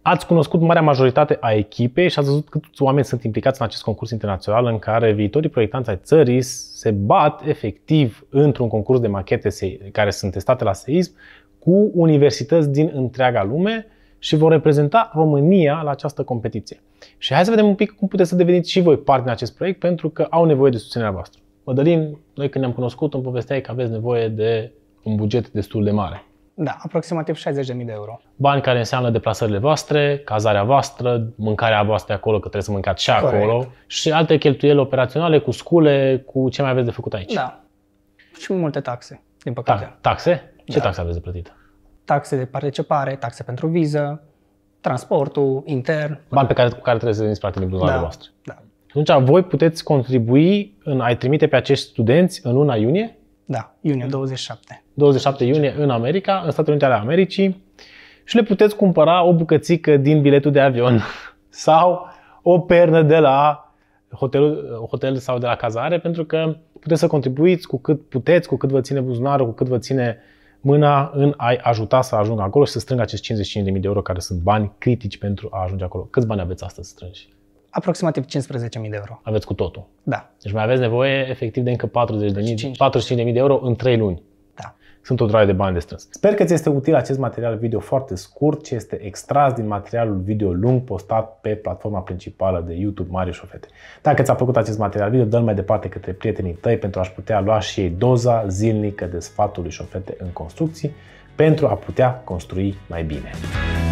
Ați cunoscut marea majoritate a echipei și ați văzut câți oameni sunt implicați în acest concurs internațional în care viitorii proiectanți ai țării se bat efectiv într-un concurs de machete care sunt testate la seism cu universități din întreaga lume și vor reprezenta România la această competiție. Și hai să vedem un pic cum puteți să deveniți și voi parte din acest proiect, pentru că au nevoie de susținerea voastră. Mădălin, noi când ne-am cunoscut, îmi povesteai că aveți nevoie de un buget destul de mare. Da, aproximativ 60.000 de euro. Bani care înseamnă deplasările voastre, cazarea voastră, mâncarea voastră acolo, că trebuie să mâncați și acolo, și alte cheltuieli operaționale cu scule, cu ce mai aveți de făcut aici. Da. Și multe taxe, din păcate. Taxe? Ce Da. taxe aveți de plătit? Taxe de participare, taxe pentru viză, transportul intern. Bani cu care trebuie să veniți practic din buzunarele voastre. Da. Atunci voi puteți contribui în a-i trimite pe acești studenți în luna iunie? Da, iunie 27. 27 iunie în America, în Statele Unite ale Americii, și le puteți cumpăra o bucățică din biletul de avion sau o pernă de la hotel sau de la cazare, pentru că puteți să contribuiți cu cât puteți, cu cât vă ține buzunarul, cu cât vă ține mâna în a-i ajuta să ajungă acolo și să strângă acești 55.000 de euro care sunt bani critici pentru a ajunge acolo. Câți bani aveți astăzi strânși? Aproximativ 15.000 de euro. Aveți cu totul. Da. Deci mai aveți nevoie efectiv de încă 45.000 de euro în 3 luni. Da. Sunt o droaie de bani de strâns. Sper că ți este util acest material video foarte scurt, ce este extras din materialul video lung postat pe platforma principală de YouTube Marius Șofete. Dacă ți-a plăcut acest material video, dă-l mai departe către prietenii tăi pentru a-și putea lua și ei doza zilnică de sfaturi Șofete în construcții pentru a putea construi mai bine.